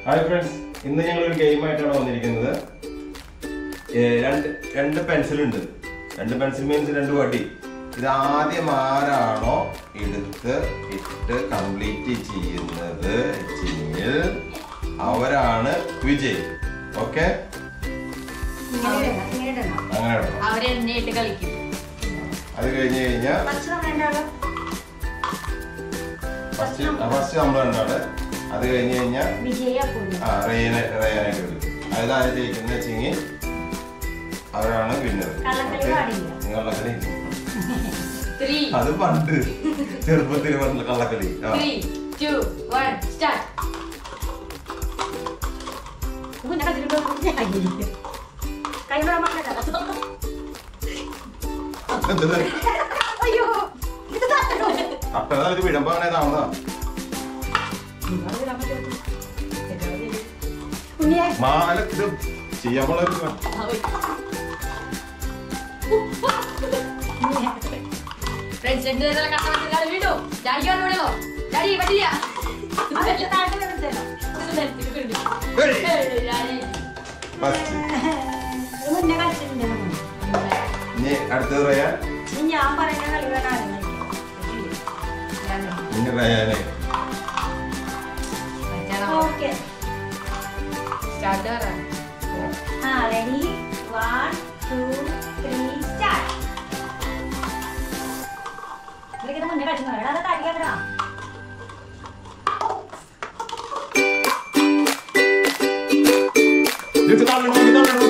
Hi friends, ഇന്ന് ഞങ്ങളൊരു ഗെയിമായിട്ടാണ് വന്നിരിക്കുന്നത്. രണ്ട് പെൻസിൽ ഉണ്ട്. രണ്ട് പെൻസിൽ മീൻസ് രണ്ട് വടി. ഇത് ആദ്യം ആരാണോ ഇട്ട് കംപ്ലീറ്റ് ചെയ്യുന്നത് വെച്ചെങ്കിൽ അവരാണ് വിജയ്. ഓക്കെ, അങ്ങനെ അത് കഴിഞ്ഞ് കഴിഞ്ഞാൽ ഫസ്റ്റ് നമ്മൾ രണ്ടാള്. അത് കഴിഞ്ഞ് കഴിഞ്ഞാൽ റയാനായിട്ട് വിളിക്കും. അതായത് ആര് ജയിക്കുന്ന വെച്ചെങ്കിൽ അവരാണ് വിന്നർ. കള്ളക്കളി അത് പണ്ട് ചെറുപ്പത്തിൽ പറഞ്ഞ കള്ളക്കളി. അപ്പത് വിടമ്പോ അങ്ങനെ താമസാ മാല ഇത് ചെയ്യാൻ പോലെ അടുത്തത് റയാൻ. ഞാൻ പറയുന്ന കളികളാണ് റയാനെ. Okay, ready? 1, 2, 3, start. kita mudah kat sana. Ada tadi ada. Kita tahu.